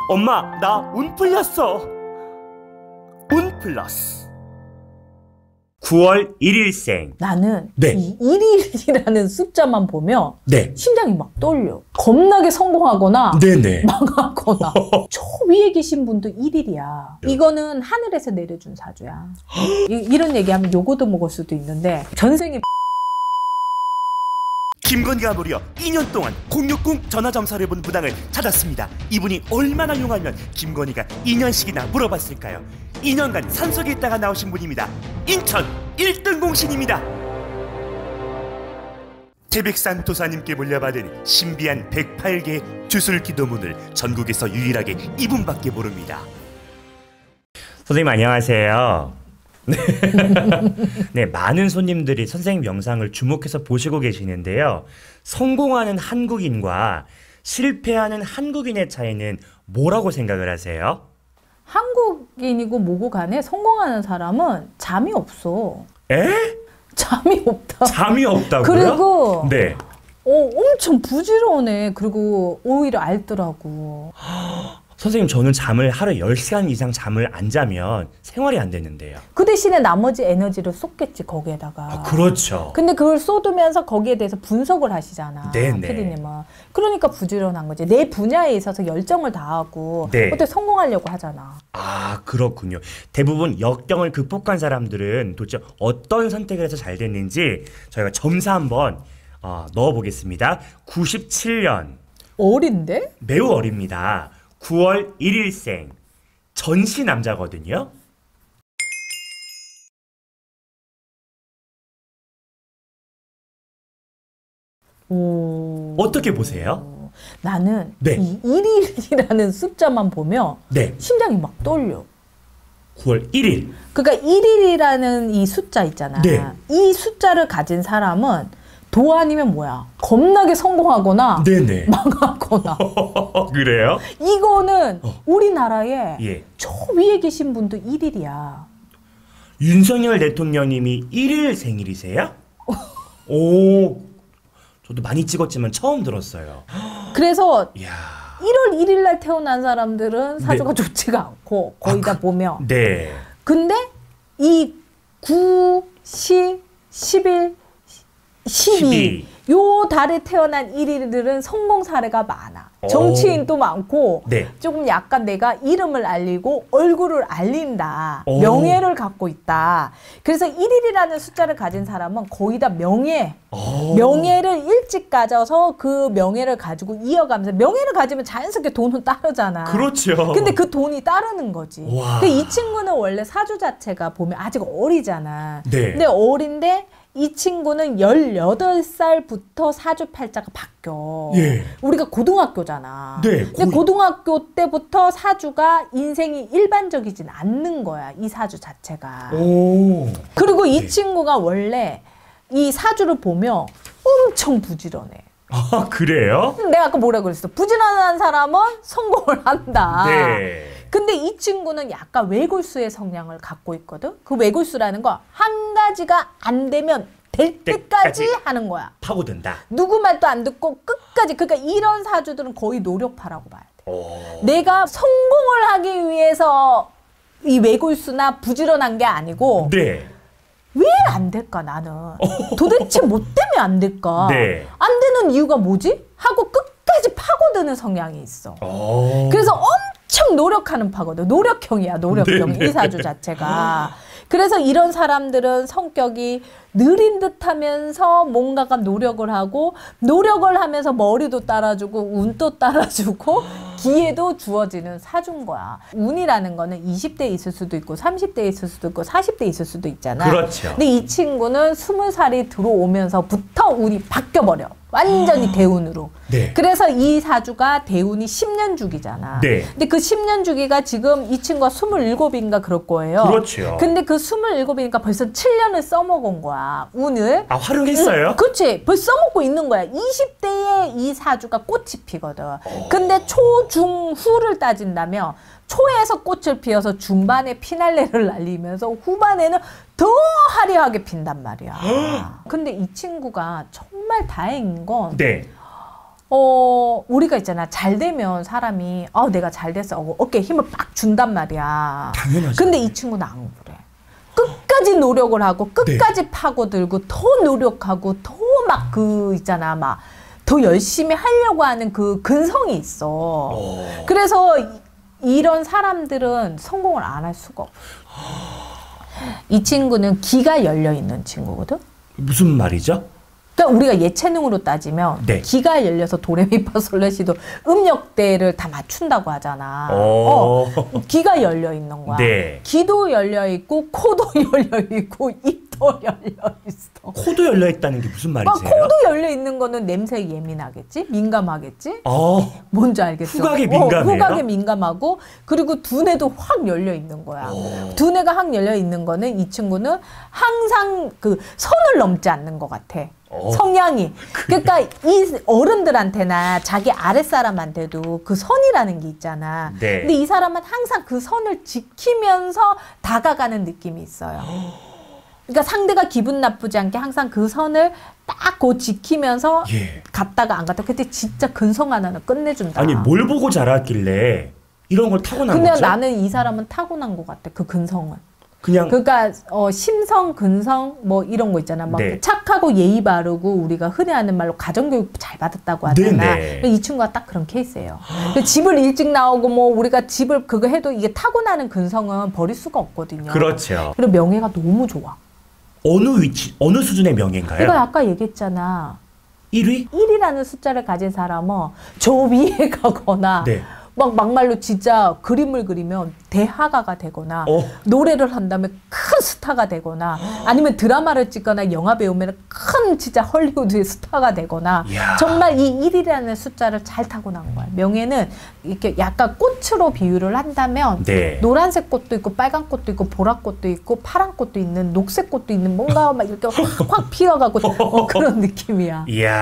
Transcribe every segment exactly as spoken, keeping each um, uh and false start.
엄마, 나 운 풀렸어. 운 플러스. 구월 일일생. 나는 네. 이 일일이라는 숫자만 보면 네. 심장이 막 떨려. 겁나게 성공하거나 네네. 망하거나. 저 위에 계신 분도 일일이야. 이거는 하늘에서 내려준 사주야. 이, 이런 얘기하면 요거도 먹을 수도 있는데 전생에 김건희가 무려 이 년 동안 공육공 전화점사를 본 무당을 찾았습니다. 이분이 얼마나 용하면 김건희가 이 년씩이나 물어봤을까요? 이 년간 산속에 있다가 나오신 분입니다. 인천 일 등 공신입니다. 태백산 도사님께 물려받은 신비한 백팔 개 주술 기도문을 전국에서 유일하게 이분밖에 모릅니다. 선생님 안녕하세요. 네, 많은 손님들이 선생님 영상을 주목해서 보시고 계시는데요. 성공하는 한국인과 실패하는 한국인의 차이는 뭐라고 생각을 하세요? 한국인이고 뭐고 간에 성공하는 사람은 잠이 없어. 에? 잠이 없다. 잠이 없다고요? 그리고 네. 어, 엄청 부지런해. 그리고 오히려 앓더라고. 선생님, 저는 잠을 하루에 열 시간 이상 잠을 안 자면 생활이 안 되는데요. 그 대신에 나머지 에너지를 쏟겠지, 거기에다가. 아, 그렇죠. 근데 그걸 쏟으면서 거기에 대해서 분석을 하시잖아. 네네. 피디님은. 그러니까 부지런한 거지. 내 분야에 있어서 열정을 다하고 네. 어떻게 성공하려고 하잖아. 아, 그렇군요. 대부분 역경을 극복한 사람들은 도대체 어떤 선택을 해서 잘 됐는지 저희가 점수 한번 어, 넣어보겠습니다. 구십칠 년. 어린데? 매우 어립니다. 구월 일일생. 전시 남자거든요. 오... 어떻게 보세요? 나는 네. 이 일일이라는 숫자만 보면 네. 심장이 막 떨려. 구월 일일. 그러니까 일일이라는 이 숫자 있잖아. 네. 이 숫자를 가진 사람은 도 아니면 뭐야? 겁나게 성공하거나 네네. 망하거나. 그래요? 이거는 어. 우리나라에 예. 저 위에 계신 분도 일일이야. 윤석열 대통령님이 일일 생일이세요? 오, 저도 많이 찍었지만 처음 들었어요. 그래서 이야. 일월 일일 날 태어난 사람들은 사주가 네. 좋지가 않고 거의 아, 다 그, 보면. 네. 근데 이 구, 십, 십일, 십이 십이. 요 달에 태어난 일일들은 성공 사례가 많아. 오. 정치인도 많고 네. 조금 약간 내가 이름을 알리고 얼굴을 알린다. 오. 명예를 갖고 있다. 그래서 일일이라는 숫자를 가진 사람은 거의 다 명예. 오. 명예를 일찍 가져서 그 명예를 가지고 이어가면서 명예를 가지면 자연스럽게 돈은 따르잖아. 그렇죠. 근데 그 돈이 따르는 거지. 와. 근데 이 친구는 원래 사주 자체가 보면 아직 어리잖아. 네. 근데 어린데 이 친구는 열여덟 살부터 사주팔자가 바뀌어. 예. 우리가 고등학교잖아. 네, 근데 거의- 고등학교 때부터 사주가 인생이 일반적이진 않는 거야. 이 사주 자체가. 오. 그리고 이 네. 친구가 원래 이 사주를 보면 엄청 부지런해. 아, 그래요? 내가 아까 뭐라 그랬어? 부지런한 사람은 성공을 한다. 네. 근데 이 친구는 약간 외골수의 성향을 갖고 있거든. 그 외골수라는 거 한 가지가 안 되면 될 때까지 때까지. 하는 거야. 파고든다. 누구 말도 안 듣고 끝까지. 그러니까 이런 사주들은 거의 노력파라고 봐야 돼. 오. 내가 성공을 하기 위해서 이 외골수나 부지런한 게 아니고 네. 왜 안 될까 나는? 도대체 뭐 때문에 안 될까? 네. 안 되는 이유가 뭐지? 하고 끝까지 파고드는 성향이 있어. 오. 그래서 엄청 노력하는 파거든. 노력형이야, 노력형. 네네. 이 사주 자체가. 그래서 이런 사람들은 성격이 느린 듯 하면서 뭔가가 노력을 하고 노력을 하면서 머리도 따라주고 운도 따라주고 기회도 주어지는 사주인 거야. 운이라는 거는 이십 대에 있을 수도 있고 삼십 대에 있을 수도 있고 사십 대에 있을 수도 있잖아. 그렇죠. 근데 이 친구는 스무 살이 들어오면서부터 운이 바뀌어버려. 완전히 대운으로. 네. 그래서 이 사주가 대운이 십 년 주기잖아. 네. 근데 그 십 년 주기가 지금 이 친구가 스물일곱인가 그럴 거예요. 그렇죠. 근데 그 스물일곱이니까 벌써 칠 년을 써먹은 거야. 운을. 아, 활용했어요? 응, 그렇지. 벌써 써먹고 있는 거야. 이십 대에 이 사주가 꽃이 피거든. 근데 초, 중, 후를 따진다면 초에서 꽃을 피워서 중반에 피날레를 날리면서 후반에는 더 화려하게 핀단 말이야. 근데 이 친구가 정말 다행인 건 네. 어, 우리가 있잖아. 잘 되면 사람이, 아, 내가 잘 됐어. 어, 어깨에 힘을 빡 준단 말이야. 당연하죠. 근데 이 친구는 안 그래. 끝까지 노력을 하고, 끝까지 네. 파고들고, 더 노력하고, 더 막 그, 있잖아. 막, 더 열심히 하려고 하는 그 근성이 있어. 오. 그래서 이, 이런 사람들은 성공을 안 할 수가 없어. 이 친구는 기가 열려 있는 친구거든? 무슨 말이죠? 그러니까 우리가 예체능으로 따지면 네. 기가 열려서 도레미파솔레시도 음역대를 다 맞춘다고 하잖아. 어, 기가 열려 있는 거야. 네. 귀도 열려 있고 코도 열려 있고 입도 열려 있어. 코도 열려 있다는 게 무슨 말이세요? 코도 열려 있는 거는 냄새에 예민하겠지? 민감하겠지? 어. 뭔지 알겠어? 후각에 민감해요? 어, 후각에 민감하고 그리고 두뇌도 확 열려 있는 거야. 오. 두뇌가 확 열려 있는 거는 이 친구는 항상 그 선을 넘지 않는 것 같아. 오. 성향이. 그러니까 이 어른들한테나 자기 아랫사람한테도 그 선이라는 게 있잖아. 네. 근데 이 사람은 항상 그 선을 지키면서 다가가는 느낌이 있어요. 그러니까 상대가 기분 나쁘지 않게 항상 그 선을 딱 고 지키면서 예. 갔다가 안 갔다. 그때 진짜 근성 하나는 끝내준다. 아니 뭘 보고 자랐길래 이런 걸 타고난 근데 거죠? 나는 이 사람은 타고난 것 같아. 그 근성은. 그냥 그러니까 어, 심성, 근성 뭐 이런 거 있잖아. 막 네. 착하고 예의 바르고 우리가 흔히 하는 말로 가정교육 잘 받았다고 하잖아. 이 친구가 딱 그런 케이스예요. 집을 일찍 나오고 뭐 우리가 집을 그거 해도 이게 타고나는 근성은 버릴 수가 없거든요. 그렇죠. 그리고 명예가 너무 좋아. 어느 위치, 어느 수준의 명예인가요? 내가 아까 얘기했잖아. 일 위? 일이라는 숫자를 가진 사람은 저 위에 가거나 네. 막 막말로 진짜 그림을 그리면 대화가가 되거나 어. 노래를 한다면 큰 스타가 되거나 아니면 드라마를 찍거나 영화 배우면 큰 진짜 헐리우드의 스타가 되거나 이야. 정말 이 일이라는 숫자를 잘 타고난 거야. 명예는 이렇게 약간 꽃으로 비유를 한다면 네. 노란색 꽃도 있고 빨간 꽃도 있고 보라 꽃도 있고 파란 꽃도 있는 녹색 꽃도 있는 뭔가 막 이렇게 확, 확 피어가고 어, 그런 느낌이야.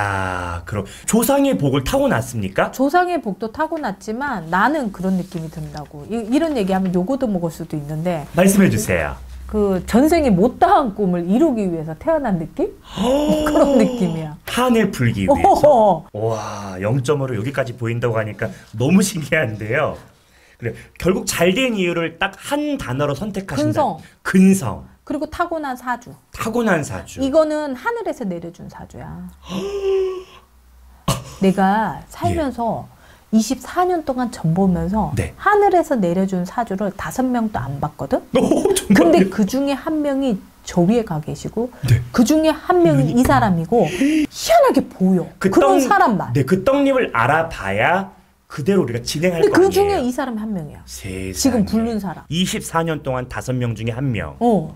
이야, 그럼 조상의 복을 타고났습니까? 조상의 복도 타고났지만 나는 그런 느낌이 든다고. 이, 이런 얘기하면 요거도 먹을 수도 있는데 말씀해 주세요. 그 전생에 못다한 꿈을 이루기 위해서 태어난 느낌? 그런 느낌이야. 한을 풀기 위해서. 와, 영 점으로 여기까지 보인다고 하니까 너무 신기한데요. 그래, 결국 잘된 이유를 딱 한 단어로 선택하신다. 근성. 근성. 그리고 타고난 사주. 타고난 사주. 이거는 하늘에서 내려준 사주야. 내가 살면서 예. 이십사 년 동안 전 보면서 네. 하늘에서 내려준 사주를 다섯 명도 안 봤거든? 오, 근데 그 중에 한 명이 저 위에 가 계시고 네. 그 중에 한 명이 이 사람이고 희한하게 보여. 그 그런 떡, 사람만. 네, 그 떡잎을 알아봐야 그대로 우리가 진행할 거 아니에요. 근데 그 중에 이 사람이 한 명이야. 세상에. 지금 부른 사람. 이십사 년 동안 다섯 명 중에 한 명. 어.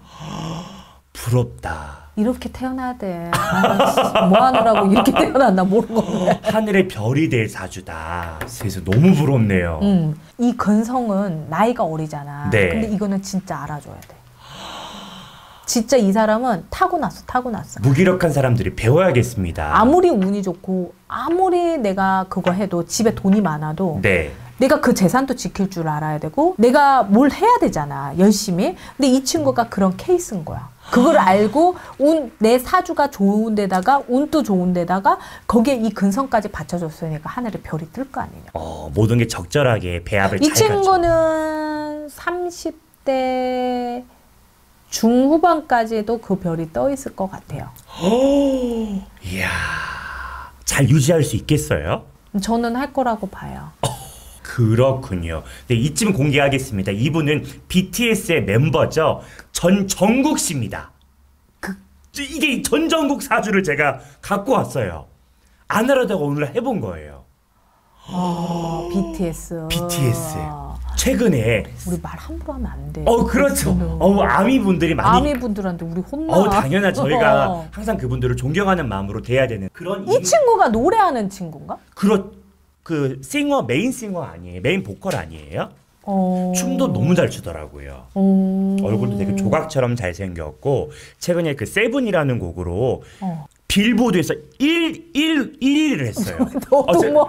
부럽다. 이렇게 태어나야 돼. 아, 뭐 하느라고 이렇게 태어났나 모르겠네. 하늘의 별이 될 사주다. 세상 너무 부럽네요. 음, 이 근성은 나이가 어리잖아. 네. 근데 이거는 진짜 알아줘야 돼. 진짜 이 사람은 타고났어, 타고났어. 무기력한 사람들이 배워야겠습니다. 아무리 운이 좋고 아무리 내가 그거 해도 집에 돈이 많아도 네. 내가 그 재산도 지킬 줄 알아야 되고 내가 뭘 해야 되잖아, 열심히. 근데 이 친구가 그런 케이스인 거야. 그걸 알고 운, 내 사주가 좋은 데다가 운도 좋은 데다가 거기에 이 근성까지 받쳐줬으니까 하늘에 별이 뜰 거 아니냐. 어, 모든 게 적절하게 배합을 잘 이 친구는 삼십 대 중후반까지도 그 별이 떠 있을 것 같아요. 오, 이야, 잘 유지할 수 있겠어요? 저는 할 거라고 봐요. 어, 그렇군요. 네, 이쯤 공개하겠습니다. 이분은 비티에스의 멤버죠. 전정국 씨입니다. 그, 이게 전정국 사주를 제가 갖고 왔어요. 안 하려다가 오늘 해본 거예요. 아, 비티에스. 비티에스. 최근에 우리 말 함부로 하면 안 돼. 어, 그렇죠. 어, 아미 분들이 많이 아미 분들한테 우리 혼나. 어, 당연한 저희가 항상 그분들을 존경하는 마음으로 대해야 되는 그런. 이 이유... 친구가 노래하는 친구인가? 그렇 그 싱어 메인 싱어 아니에요? 메인 보컬 아니에요? 어... 춤도 너무 잘 추더라고요. 어... 얼굴도 되게 조각처럼 잘생겼고 최근에 그 세븐이라는 곡으로 어. 빌보드에서 일, 일, 일 위를 했어요. 너도 뭐.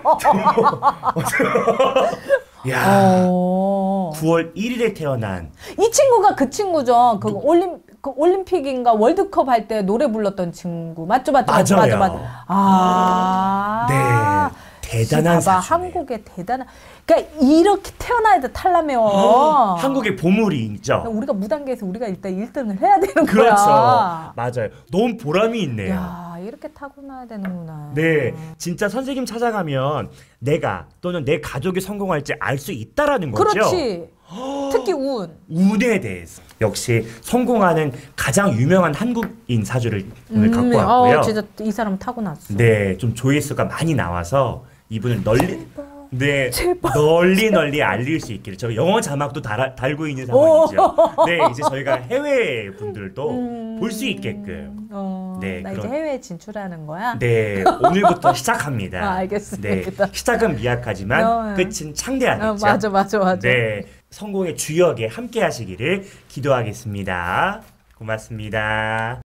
야, 어... 구월 일일에 태어난 이 친구가 그 친구죠. 그 올림 그 올림픽인가 월드컵 할 때 노래 불렀던 친구 맞죠, 맞죠, 맞죠, 맞죠, 맞죠. 아, 네. 대단한 봐봐, 사주네. 한국의 대단한. 그러니까 이렇게 태어나야 돼 탈라면. 한국의 보물이 있죠. 우리가 무단계에서 우리가 일단 일 등을 해야 되는 그렇죠. 거야. 맞아요. 너무 보람이 있네요. 야, 이렇게 타고나야 되는구나. 네, 진짜 선생님 찾아가면 내가 또는 내 가족이 성공할지 알 수 있다라는 거죠. 그렇지. 특히 운. 운에 대해서 역시 성공하는 가장 유명한 한국인 사주를 오늘 갖고 음, 왔고요. 어, 진짜 이 사람 타고났어. 네, 좀 조회수가 많이 나와서 이분을 널리 네, 제발. 널리 널리 알릴 수 있기를. 저 영어 자막도 달아, 달고 있는 상황이죠. 네, 이제 저희가 해외 분들도 음, 볼 수 있게끔. 어, 네, 나 그런- 이제 해외에 진출하는 거야. 네, 오늘부터 시작합니다. 아, 알겠습니다. 네, 시작은 미약하지만 어, 끝은 창대하겠죠. 어, 맞아, 맞아, 맞아. 네, 성공의 주역에 함께 하시기를 기도하겠습니다. 고맙습니다.